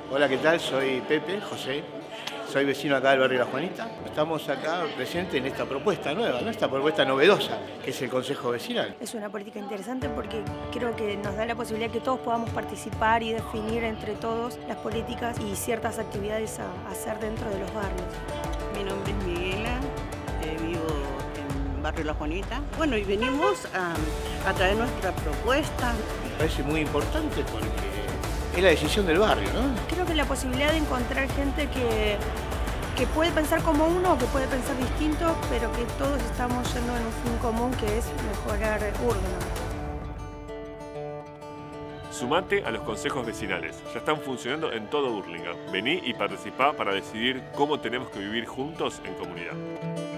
Hola, ¿qué tal? Soy Pepe, José. Soy vecino acá del barrio La Juanita. Estamos acá presentes en esta propuesta nueva, ¿no? Esta propuesta novedosa, que es el Consejo Vecinal. Es una política interesante porque creo que nos da la posibilidad que todos podamos participar y definir entre todos las políticas y ciertas actividades a hacer dentro de los barrios. Mi nombre es Miguela, vivo en barrio La Juanita. Bueno, y venimos a traer nuestra propuesta. Me parece muy importante porque es la decisión del barrio, ¿no? Creo que la posibilidad de encontrar gente que puede pensar como uno o que puede pensar distinto, pero que todos estamos yendo en un fin común que es mejorar Hurlingham. Sumate a los consejos vecinales. Ya están funcionando en todo Hurlingham. Vení y participá para decidir cómo tenemos que vivir juntos en comunidad.